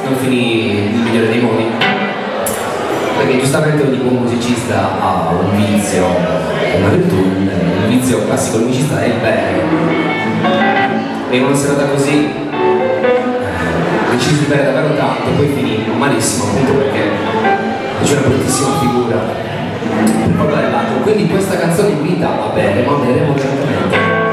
non finì il migliore dei modi, perché giustamente ogni buon musicista ha un vizio, una virtù, il vizio classico del musicista è il bere, e in una serata così decisi di bere davvero tanto, poi finì malissimo, appunto perché c'è una bruttissima figura per parlare l'altro. Quindi questa canzone invita a bere, ma bere moderatamente.